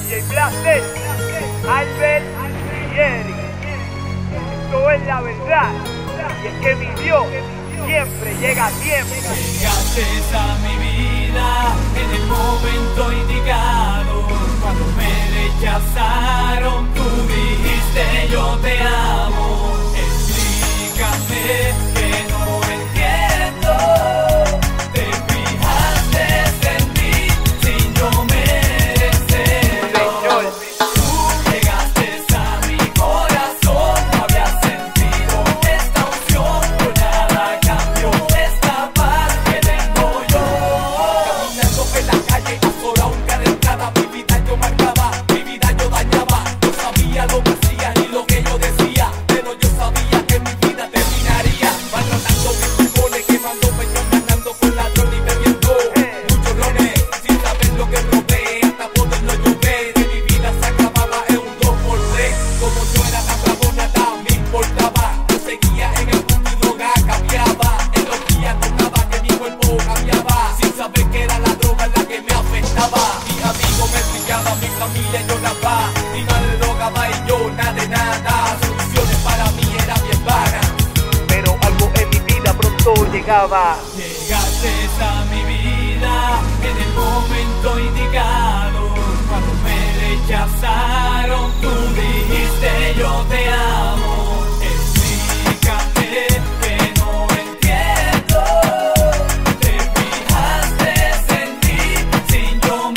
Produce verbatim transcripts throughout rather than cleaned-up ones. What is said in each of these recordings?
D J Blaster, Albert y Eric. Esto es la verdad, y es que mi Dios siempre llega a tiempo. Llegaste a mi vida en el momento indicado. Cuando me rechazaron, tú dijiste yo te amo. Explícame que no entiendo. Te fijaste en mí sin yo merecerlo. Señor, Tú llegaste a mi corazón. No había sentido esta opción. Por nada cambió esta paz que tengo yo. Caminando en la calle, azorado, encadentada. Mi vida yo marcaba, mi vida yo dañaba. No sabía lo que hacía ni lo que yo decía, pero yo sabía que mi vida terminaría. Maltratando mis pulmones, quemando peñón, ganando con ladrón y bebiendo muchos rones, sin saber lo que robé, hasta poderlo llover. Que mi vida se acababa en un dos por tres. Como yo era tan bravo, nada me importaba. Yo seguía en el punto y droga cambiaba. En los días notaba que mi cuerpo cambiaba, sin saber que era la droga la que me afectaba. Mi amigo me brillaba, mi familia lloraba, mi madre drogaba y yo nada de nada. Soluciones para mí eran bien vagas, pero algo en mi vida pronto llegaba. Llegaste a mi vida en el momento indicado. Cuando me rechazaron, tú dijiste yo te amo. Explícame que no entiendo. Te fijaste en mí sin yo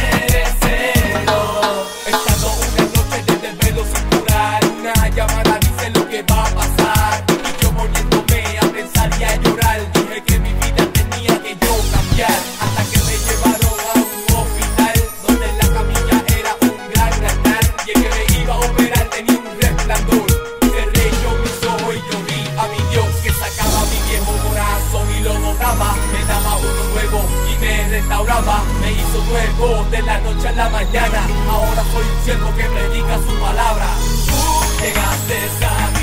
merecerlo. Estando una noche desde el velo sin curar, una llamada dice lo que va a pasar. Y yo poniéndome a pensar y a llorar, dije que mi vida tenía que yo cambiar. Hasta que me llevaron a un hospital donde la camilla era un gran altar. Y el que me iba a operar tenía un resplandor. Cerré yo mis ojos y yo vi a mi Dios que sacaba mi viejo corazón y lo botaba. Me daba uno nuevo y me restauraba. Me hizo nuevo de la noche a la mañana. Ahora soy un siervo que predica su palabra. Tú llegaste a mi